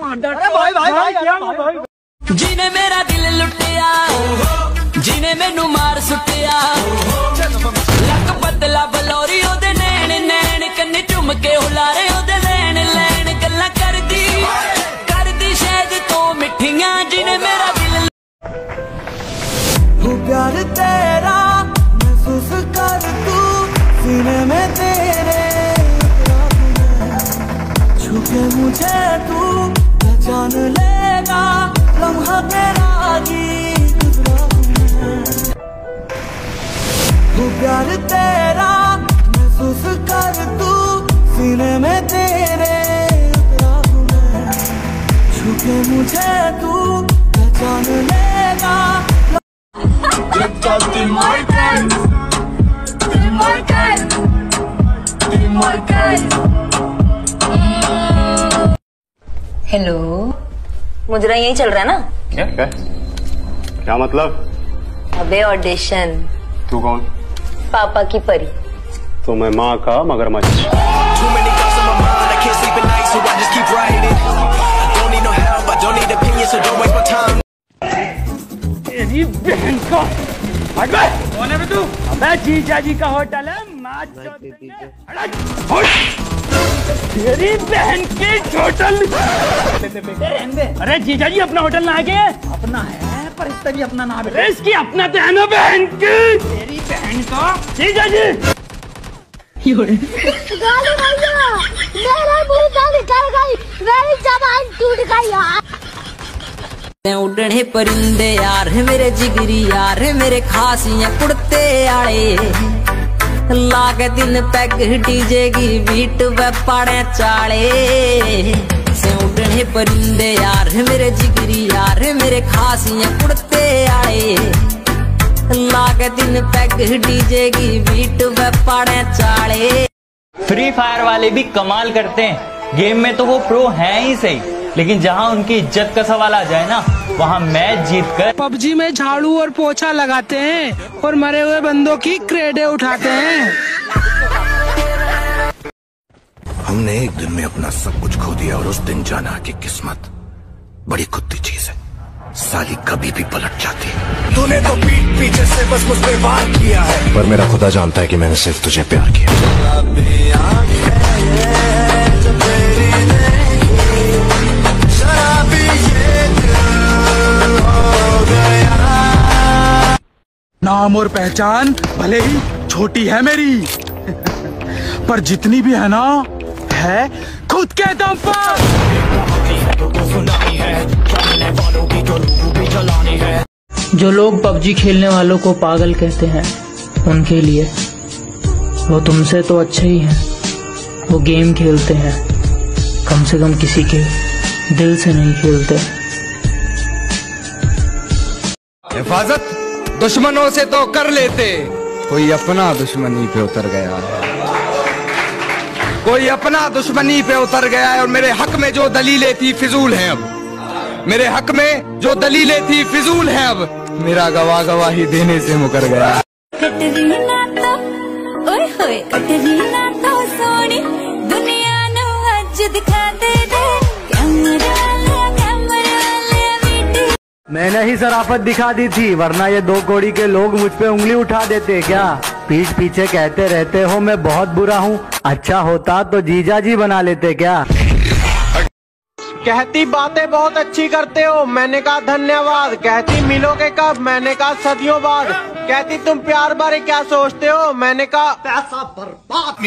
जिने मेरा दिल लुटिया, जिने मैनू मार सुटिया, लक बदला बलौरी ओदे नैन नैन कन्ने चुम के हुलारे ओदे लैन लैन गल्ला करदी शायद तो मिठियां जिने मेरा दिल। वो प्यार तेरा महसूस कर तू सीने में तेरे, छुपे मुझे तू पहचान लेगा लम्हा तेरा ही गुजरा हूँ। वो प्यार तेरा महसूस कर तू सीने में तेरे, छुपे मुझे तू पहचान लेगा। हेलो, मुजरा यही चल रहा है ना? क्या मतलब? अबे ऑडिशन। तू कौन? पापा की परी। तो मैं माँ का मगरमच्छ। तेरी बहन का कौन है बे तू? अबे जीजा जी का होटल है। तेरी बहन की होटल। अरे जीजा जी अपना होटल ना आगे। अपना है पर इसका भी अपना नाम है। इसकी अपना तो है ना बहन की। तेरी बहन का जीजा जी। गाली भैया, मेरा मुंह गाली कर गई, मेरी जबान टूट गई यार। उड़ने परिंदे यार मेरे जिगरी यार मेरे खासियां कुड़ते आए, लागे दिन पैग डीजे की बीट वे पाड़े चाले। से उड़ने परिंदे यार मेरे जिगरी यार मेरे खासियां कुड़ते आए, लागे दिन पैग डीजे की बीट वे पाड़े चाले। फ्री फायर वाले भी कमाल करते हैं। गेम में तो वो प्रो हैं ही सही, लेकिन जहां उनकी इज्जत का सवाल आ जाए ना, वहां मैच जीतकर पबजी में झाड़ू और पोछा लगाते हैं और मरे हुए बंदों की क्रेडे उठाते हैं। हमने एक दिन में अपना सब कुछ खो दिया और उस दिन जाना कि किस्मत बड़ी कुत्ती चीज है, साली कभी भी पलट जाती है। तूने तो पीठ पीछे से बस मुझ पे वार किया है, पर मेरा खुदा जानता है कि मैंने सिर्फ तुझे प्यार किया। नाम और पहचान भले ही छोटी है मेरी, पर जितनी भी है ना है खुद के दम पर। जो लोग पबजी खेलने वालों को पागल कहते हैं, उनके लिए वो तुमसे तो अच्छे ही हैं। वो गेम खेलते हैं, कम से कम किसी के दिल से नहीं खेलते। हिफाजत दुश्मनों से तो कर लेते, कोई अपना दुश्मनी पे उतर गया है, कोई अपना दुश्मनी पे उतर गया है। और मेरे हक में जो दलीलें थी फिजूल हैं अब, मेरे हक में जो दलीलें थी फिजूल हैं अब। मेरा गवाही देने से मुकर गया। कटरीना तो ओए होए, कटरीना तो सोनी दुनिया नु अज दिखा दे मैंने ही शराफत दिखा दी थी, वरना ये दो कौड़ी के लोग मुझ पे उंगली उठा देते क्या? पीठ पीछे कहते रहते हो मैं बहुत बुरा हूँ, अच्छा होता तो जीजा जी बना लेते क्या? कहती बातें बहुत अच्छी करते हो, मैंने कहा धन्यवाद। कहती मिलोगे कब, मैंने कहा सदियों बाद। कहती तुम प्यार बारे क्या सोचते हो, मैंने कहा पैसा बर्बाद।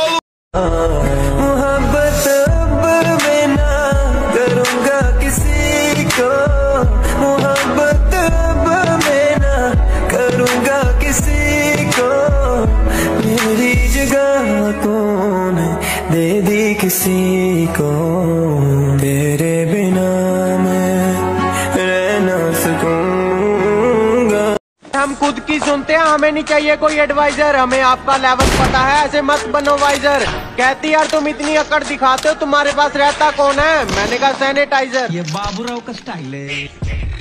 मोहब्बत अब मैं ना करूँगा किसी को, मोहब्बत अब मैं ना करूँगा किसी को। मेरी जगह कौन दे दी किसी को, तेरे बिना मैं रह ना सकूँगा। हम खुद की सुनते हैं, हमें नहीं चाहिए कोई एडवाइजर, हमें आपका लेवल पता है, ऐसे मत बनो वाइजर। कहती यार तुम इतनी अकड़ दिखाते हो, तुम्हारे पास रहता कौन है, मैंने कहा सैनिटाइजर। ये बाबूराव का स्टाइल है।